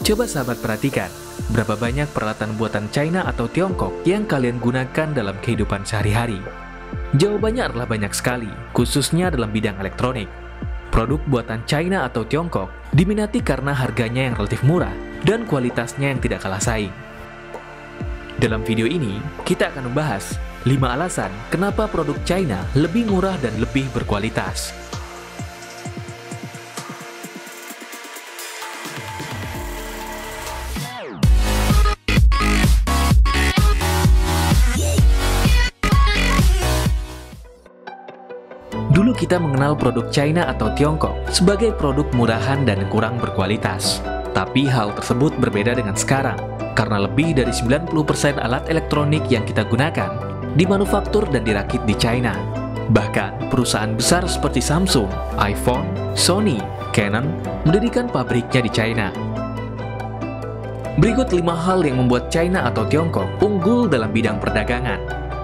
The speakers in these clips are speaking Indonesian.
Coba sahabat perhatikan, berapa banyak peralatan buatan China atau Tiongkok yang kalian gunakan dalam kehidupan sehari-hari? Jawabannya adalah banyak sekali, khususnya dalam bidang elektronik. Produk buatan China atau Tiongkok diminati karena harganya yang relatif murah dan kualitasnya yang tidak kalah saing. Dalam video ini, kita akan membahas 5 alasan kenapa produk China lebih murah dan lebih berkualitas. Dulu kita mengenal produk China atau Tiongkok sebagai produk murahan dan kurang berkualitas. Tapi hal tersebut berbeda dengan sekarang, karena lebih dari 90% alat elektronik yang kita gunakan dimanufaktur dan dirakit di China. Bahkan, perusahaan besar seperti Samsung, iPhone, Sony, Canon mendirikan pabriknya di China. Berikut 5 hal yang membuat China atau Tiongkok unggul dalam bidang perdagangan.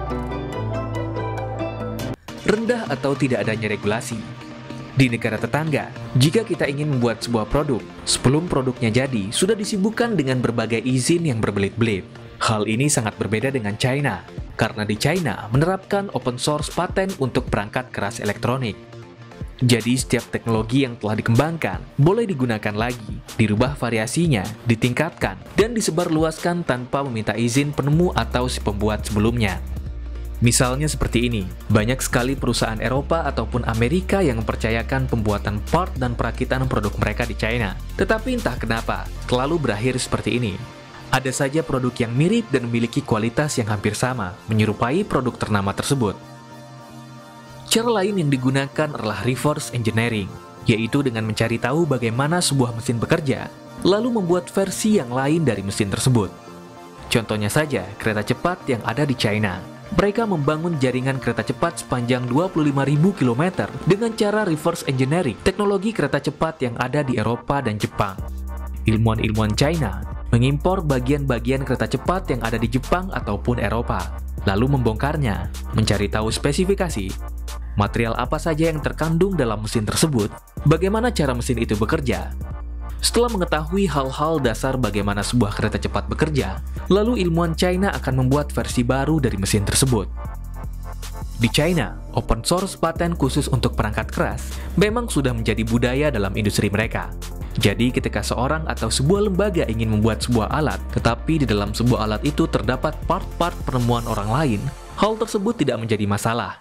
Rendah atau tidak adanya regulasi. Di negara tetangga, jika kita ingin membuat sebuah produk, sebelum produknya jadi, sudah disibukkan dengan berbagai izin yang berbelit-belit. Hal ini sangat berbeda dengan China, karena di China menerapkan open source paten untuk perangkat keras elektronik. Jadi setiap teknologi yang telah dikembangkan boleh digunakan lagi, dirubah variasinya, ditingkatkan, dan disebarluaskan tanpa meminta izin penemu atau si pembuat sebelumnya. Misalnya seperti ini, banyak sekali perusahaan Eropa ataupun Amerika yang mempercayakan pembuatan part dan perakitan produk mereka di China. Tetapi entah kenapa, selalu berakhir seperti ini. Ada saja produk yang mirip dan memiliki kualitas yang hampir sama, menyerupai produk ternama tersebut. Cara lain yang digunakan adalah reverse engineering, yaitu dengan mencari tahu bagaimana sebuah mesin bekerja, lalu membuat versi yang lain dari mesin tersebut. Contohnya saja, kereta cepat yang ada di China. Mereka membangun jaringan kereta cepat sepanjang 25.000 km dengan cara reverse engineering teknologi kereta cepat yang ada di Eropa dan Jepang. Ilmuwan-ilmuwan China mengimpor bagian-bagian kereta cepat yang ada di Jepang ataupun Eropa, lalu membongkarnya, mencari tahu spesifikasi, material apa saja yang terkandung dalam mesin tersebut, bagaimana cara mesin itu bekerja. Setelah mengetahui hal-hal dasar bagaimana sebuah kereta cepat bekerja, lalu ilmuwan China akan membuat versi baru dari mesin tersebut. Di China, open source paten khusus untuk perangkat keras memang sudah menjadi budaya dalam industri mereka. Jadi ketika seorang atau sebuah lembaga ingin membuat sebuah alat, tetapi di dalam sebuah alat itu terdapat part-part penemuan orang lain, hal tersebut tidak menjadi masalah.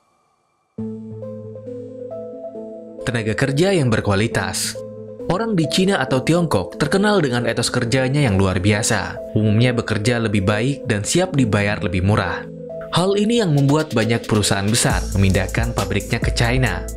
Tenaga kerja yang berkualitas. Orang di Cina atau Tiongkok terkenal dengan etos kerjanya yang luar biasa. Umumnya bekerja lebih baik dan siap dibayar lebih murah. Hal ini yang membuat banyak perusahaan besar memindahkan pabriknya ke China.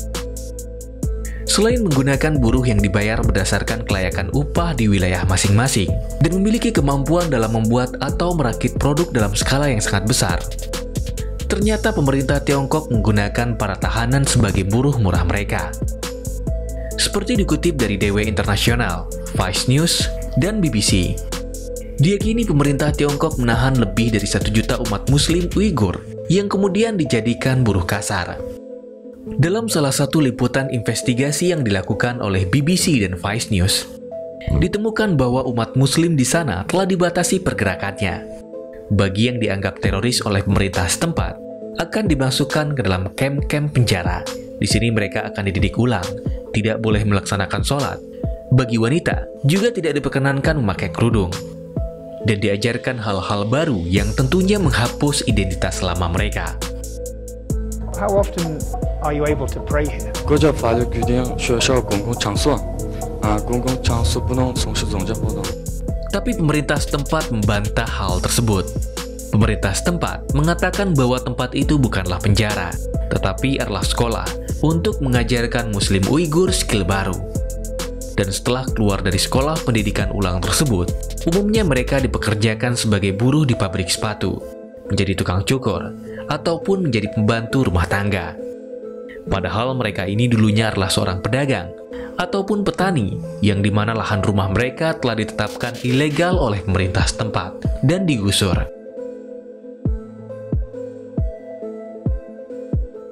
Selain menggunakan buruh yang dibayar berdasarkan kelayakan upah di wilayah masing-masing dan memiliki kemampuan dalam membuat atau merakit produk dalam skala yang sangat besar, ternyata pemerintah Tiongkok menggunakan para tahanan sebagai buruh murah mereka. Seperti dikutip dari DW Internasional, Vice News, dan BBC. Diyakini pemerintah Tiongkok menahan lebih dari 1 juta umat muslim Uighur yang kemudian dijadikan buruh kasar. Dalam salah satu liputan investigasi yang dilakukan oleh BBC dan Vice News, ditemukan bahwa umat muslim di sana telah dibatasi pergerakannya. Bagi yang dianggap teroris oleh pemerintah setempat, akan dimasukkan ke dalam kamp-kamp penjara. Di sini mereka akan dididik ulang, tidak boleh melaksanakan sholat. Bagi wanita, juga tidak diperkenankan memakai kerudung. Dan diajarkan hal-hal baru yang tentunya menghapus identitas lama mereka. How often are you able to pray here? 国家法律规定，学校公共场所，公共场所不能从事宗教活动。 Tapi pemerintah setempat membantah hal tersebut. Pemerintah setempat mengatakan bahwa tempat itu bukanlah penjara, tetapi adalah sekolah untuk mengajarkan Muslim Uighur skill baru. Dan setelah keluar dari sekolah pendidikan ulang tersebut, umumnya mereka dipekerjakan sebagai buruh di pabrik sepatu, menjadi tukang cukur, ataupun menjadi pembantu rumah tangga. Padahal mereka ini dulunya adalah seorang pedagang, ataupun petani, yang dimana lahan rumah mereka telah ditetapkan ilegal oleh pemerintah setempat dan digusur.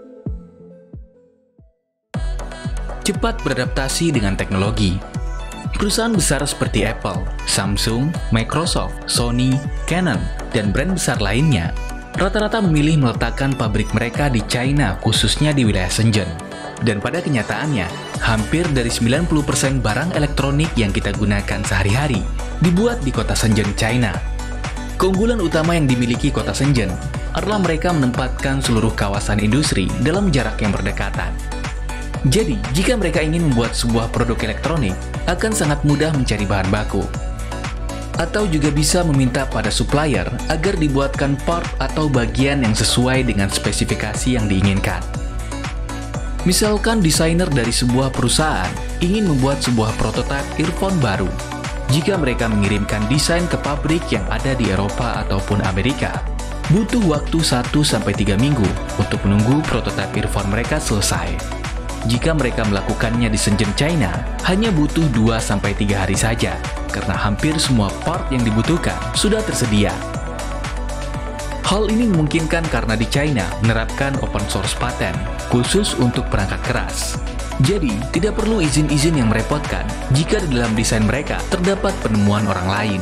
Cepat beradaptasi dengan teknologi. Perusahaan besar seperti Apple, Samsung, Microsoft, Sony, Canon, dan brand besar lainnya rata-rata memilih meletakkan pabrik mereka di China, khususnya di wilayah Shenzhen. Dan pada kenyataannya, hampir dari 90% barang elektronik yang kita gunakan sehari-hari dibuat di kota Shenzhen, China. Keunggulan utama yang dimiliki kota Shenzhen adalah mereka menempatkan seluruh kawasan industri dalam jarak yang berdekatan. Jadi, jika mereka ingin membuat sebuah produk elektronik, akan sangat mudah mencari bahan baku. Atau juga bisa meminta pada supplier agar dibuatkan part atau bagian yang sesuai dengan spesifikasi yang diinginkan. Misalkan desainer dari sebuah perusahaan ingin membuat sebuah prototipe earphone baru. Jika mereka mengirimkan desain ke pabrik yang ada di Eropa ataupun Amerika, butuh waktu 1-3 minggu untuk menunggu prototipe earphone mereka selesai. Jika mereka melakukannya di Shenzhen, China, hanya butuh 2-3 hari saja, karena hampir semua part yang dibutuhkan sudah tersedia. Hal ini memungkinkan karena di China menerapkan open source patent, khusus untuk perangkat keras. Jadi, tidak perlu izin-izin yang merepotkan jika di dalam desain mereka terdapat penemuan orang lain.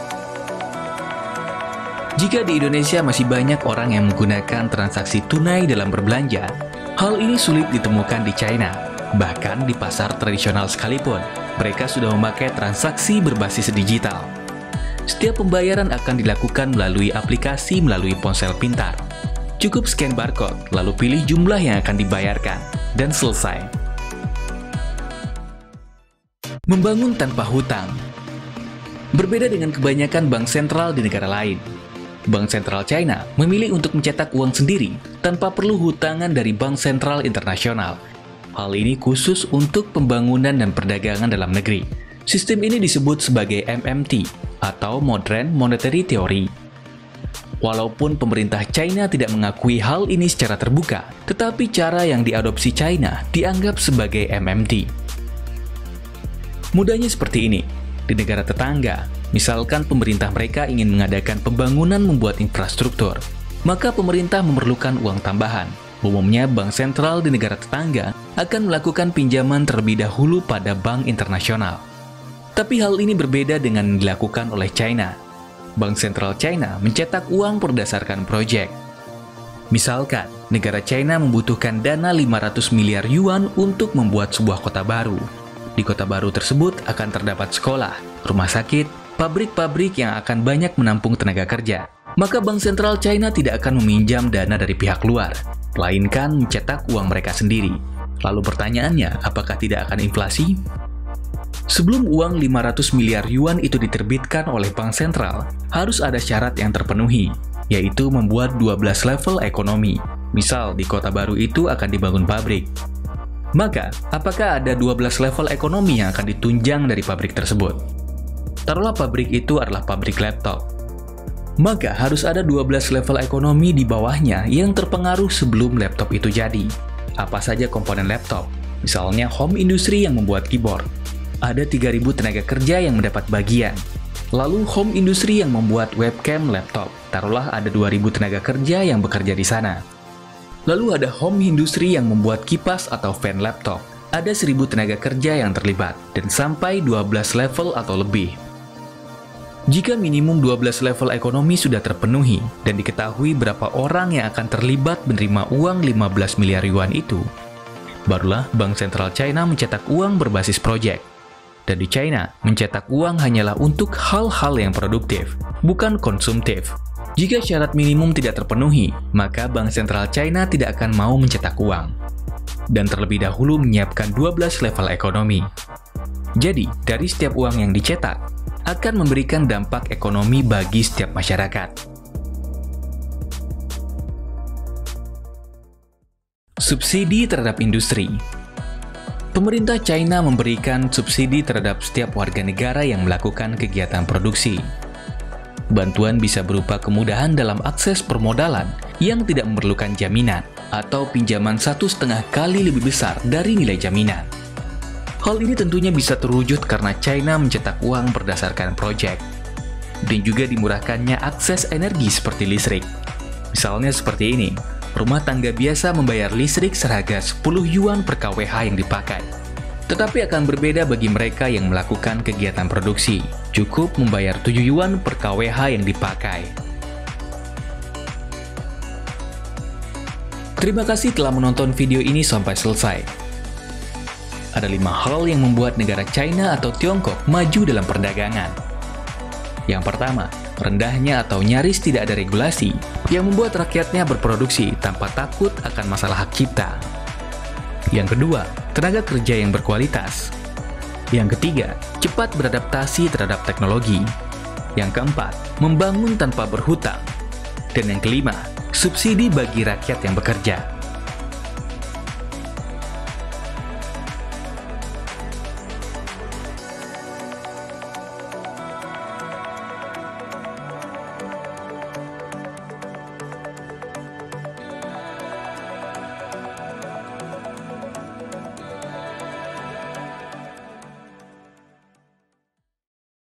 Jika di Indonesia masih banyak orang yang menggunakan transaksi tunai dalam berbelanja, hal ini sulit ditemukan di China. Bahkan di pasar tradisional sekalipun, mereka sudah memakai transaksi berbasis digital. Setiap pembayaran akan dilakukan melalui aplikasi melalui ponsel pintar. Cukup scan barcode, lalu pilih jumlah yang akan dibayarkan, dan selesai. Membangun tanpa hutang. Berbeda dengan kebanyakan bank sentral di negara lain, Bank Sentral China memilih untuk mencetak uang sendiri tanpa perlu hutangan dari Bank Sentral Internasional. Hal ini khusus untuk pembangunan dan perdagangan dalam negeri. Sistem ini disebut sebagai MMT atau Modern Monetary Theory. Walaupun pemerintah China tidak mengakui hal ini secara terbuka, tetapi cara yang diadopsi China dianggap sebagai MMT. Mudahnya seperti ini. Di negara tetangga, misalkan pemerintah mereka ingin mengadakan pembangunan membuat infrastruktur, maka pemerintah memerlukan uang tambahan. Umumnya, bank sentral di negara tetangga akan melakukan pinjaman terlebih dahulu pada bank internasional. Tapi hal ini berbeda dengan yang dilakukan oleh China. Bank sentral China mencetak uang berdasarkan proyek. Misalkan, negara China membutuhkan dana 500 miliar yuan untuk membuat sebuah kota baru. Di kota baru tersebut akan terdapat sekolah, rumah sakit, pabrik-pabrik yang akan banyak menampung tenaga kerja. Maka Bank Sentral China tidak akan meminjam dana dari pihak luar, melainkan mencetak uang mereka sendiri. Lalu pertanyaannya, apakah tidak akan inflasi? Sebelum uang 500 miliar yuan itu diterbitkan oleh Bank Sentral, harus ada syarat yang terpenuhi, yaitu membuat 12 level ekonomi. Misal, di kota baru itu akan dibangun pabrik. Maka, apakah ada 12 level ekonomi yang akan ditunjang dari pabrik tersebut? Taruhlah pabrik itu adalah pabrik laptop. Maka harus ada 12 level ekonomi di bawahnya yang terpengaruh sebelum laptop itu jadi. Apa saja komponen laptop? Misalnya home industry yang membuat keyboard. Ada 3.000 tenaga kerja yang mendapat bagian. Lalu home industry yang membuat webcam laptop. Taruhlah ada 2.000 tenaga kerja yang bekerja di sana. Lalu ada home industry yang membuat kipas atau fan laptop. Ada 1.000 tenaga kerja yang terlibat, dan sampai 12 level atau lebih. Jika minimum 12 level ekonomi sudah terpenuhi, dan diketahui berapa orang yang akan terlibat menerima uang 15 miliar yuan itu, barulah Bank Sentral China mencetak uang berbasis proyek. Dan di China, mencetak uang hanyalah untuk hal-hal yang produktif, bukan konsumtif. Jika syarat minimum tidak terpenuhi, maka Bank Sentral China tidak akan mau mencetak uang. Dan terlebih dahulu menyiapkan 12 level ekonomi. Jadi, dari setiap uang yang dicetak, akan memberikan dampak ekonomi bagi setiap masyarakat. Subsidi terhadap industri. Pemerintah China memberikan subsidi terhadap setiap warga negara yang melakukan kegiatan produksi. Bantuan bisa berupa kemudahan dalam akses permodalan yang tidak memerlukan jaminan atau pinjaman 1,5 kali lebih besar dari nilai jaminan. Hal ini tentunya bisa terwujud karena China mencetak uang berdasarkan proyek. Dan juga dimurahkannya akses energi seperti listrik. Misalnya seperti ini, rumah tangga biasa membayar listrik seharga 10 yuan per kWh yang dipakai. Tetapi akan berbeda bagi mereka yang melakukan kegiatan produksi. Cukup membayar 7 yuan per kWh yang dipakai. Terima kasih telah menonton video ini sampai selesai. Ada 5 hal yang membuat negara China atau Tiongkok maju dalam perdagangan. Yang pertama, rendahnya atau nyaris tidak ada regulasi yang membuat rakyatnya berproduksi tanpa takut akan masalah hak cipta. Yang kedua, tenaga kerja yang berkualitas. Yang ketiga, cepat beradaptasi terhadap teknologi. Yang keempat, membangun tanpa berhutang. Dan yang kelima, subsidi bagi rakyat yang bekerja.